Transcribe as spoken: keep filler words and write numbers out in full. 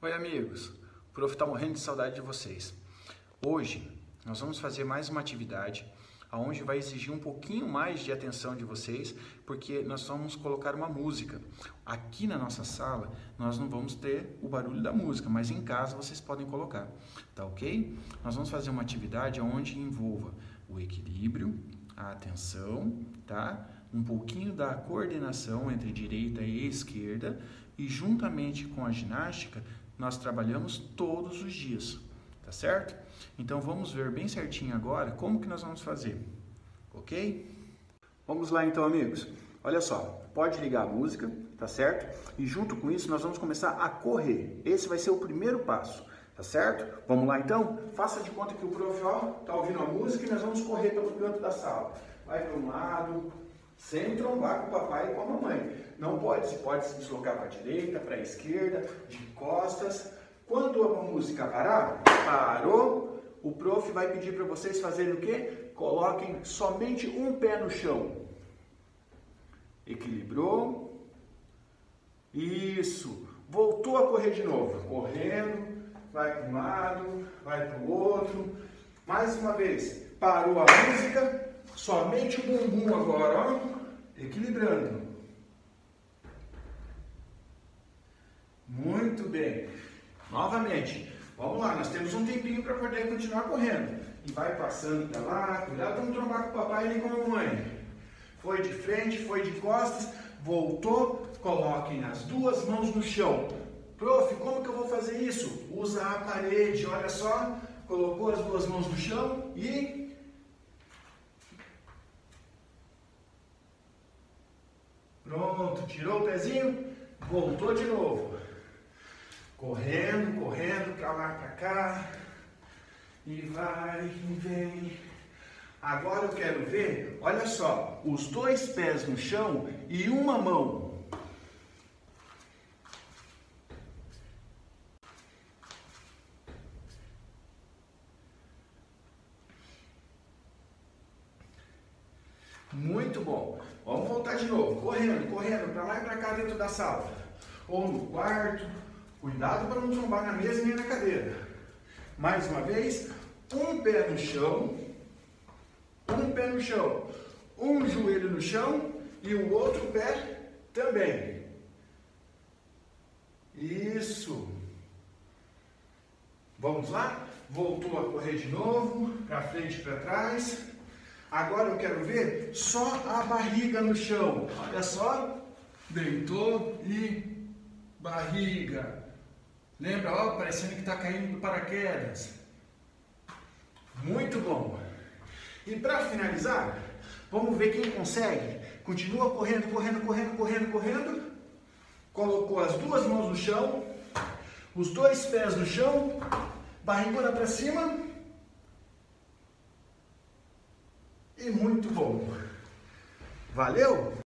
Oi amigos, o prof está morrendo de saudade de vocês. Hoje nós vamos fazer mais uma atividade onde vai exigir um pouquinho mais de atenção de vocês, porque nós vamos colocar uma música. Aqui na nossa sala nós não vamos ter o barulho da música, mas em casa vocês podem colocar, tá ok? Nós vamos fazer uma atividade onde envolva o equilíbrio, a atenção, tá? Um pouquinho da coordenação entre direita e esquerda e juntamente com a ginástica nós trabalhamos todos os dias, tá certo? Então vamos ver bem certinho agora como que nós vamos fazer, ok? Vamos lá então, amigos. Olha só, pode ligar a música, tá certo? E junto com isso nós vamos começar a correr. Esse vai ser o primeiro passo, tá certo? Vamos lá então? Faça de conta que o prof, ó, tá ouvindo a música e nós vamos correr pelo canto da sala. Vai para um lado, sem trombar com o papai e com a mamãe. Não pode, você pode se deslocar para a direita, para a esquerda, de costas. Quando a música parar, parou, o prof vai pedir para vocês fazerem o quê? Coloquem somente um pé no chão. Equilibrou. Isso. Voltou a correr de novo. Correndo, vai para um lado, vai para o outro. Mais uma vez, parou a música, somente o bumbum agora, ó, equilibrando. Muito bem. Novamente, vamos lá, nós temos um tempinho para poder continuar correndo. E vai passando para lá, cuidado para não trombar com o papai nem com a mamãe. Foi de frente, foi de costas, voltou, coloquem as duas mãos no chão. Prof, como que eu vou fazer isso? Usa a parede, olha só, colocou as duas mãos no chão e... Pronto, tirou o pezinho, voltou de novo. Correndo, correndo, para lá, para cá. E vai, e vem. Agora eu quero ver, olha só, os dois pés no chão e uma mão. Muito bom. Vamos voltar de novo. Correndo, correndo, para lá e para cá dentro da sala. Ou no quarto. Cuidado para não trombar na mesa nem na cadeira. Mais uma vez, um pé no chão, um pé no chão, um joelho no chão e o outro pé também. Isso. Vamos lá? Voltou a correr de novo, para frente e para trás. Agora eu quero ver só a barriga no chão. Olha só, deitou e barriga. Lembra, ó, parecendo que está caindo do paraquedas. Muito bom. E para finalizar, vamos ver quem consegue. Continua correndo, correndo, correndo, correndo, correndo. Colocou as duas mãos no chão, os dois pés no chão, barrigona para cima. E muito bom. Valeu?